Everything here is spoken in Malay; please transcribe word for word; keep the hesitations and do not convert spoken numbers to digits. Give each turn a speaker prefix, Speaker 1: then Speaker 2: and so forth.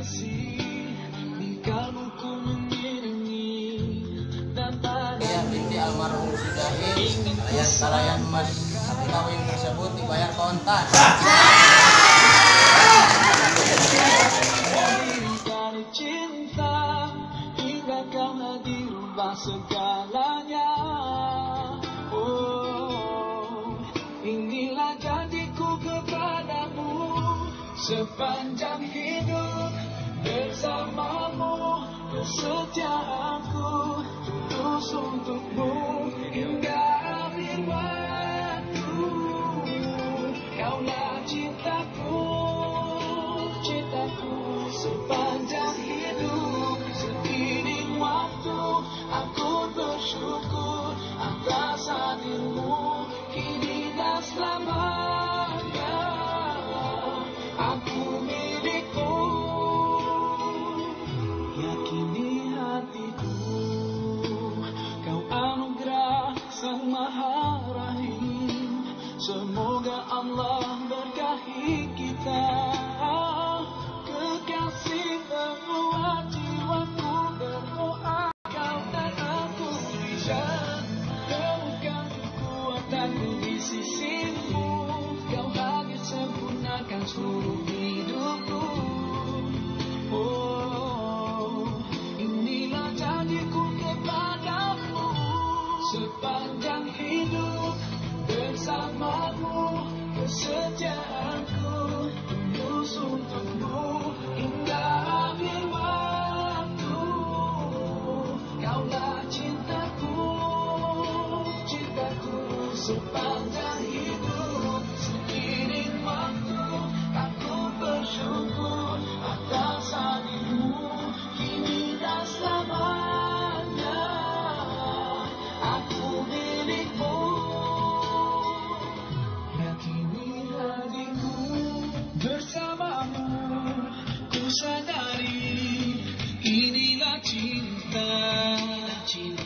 Speaker 1: kasih, di kalbuku mengiringi dan pada
Speaker 2: Ya, binti almarhum Sudahi alias Kalayan Mas akad kawin tersebut dibayar kontan.
Speaker 1: dari cinta hingga kau dirubah segalanya. Oh, inilah janjiku kepadamu, sepanjang hidup bersamamu, kesetiaanku tulus untukmu hingga akhir waktu. Kaulah cintaku, cintaku sepanjang hidup, seiring waktu aku bersyukur atas hadirmu kini dan selamanya. Aku milikmu, yakini hatiku, kau anugerah Sang Maha Rahim. Semoga Allah berkahi kita, kekasih penguat jiwaku berdoa kau dan aku bisa temukan kekuatanku di sisimu. Kau lagi sempurnakan seluruh hidupku. Oh, inilah janjiku kepadamu, sepanjang hidup bersamamu, kesetiaanku tulus untukmu hingga akhir waktu. Kaulah cintaku, cintaku sepanjang hidup, seiring waktu aku bersyukur atas hadirmu kini dan selamanya. Aku milikmu, yakini hatiku, bersamamu ku sadari inilah cinta, cinta.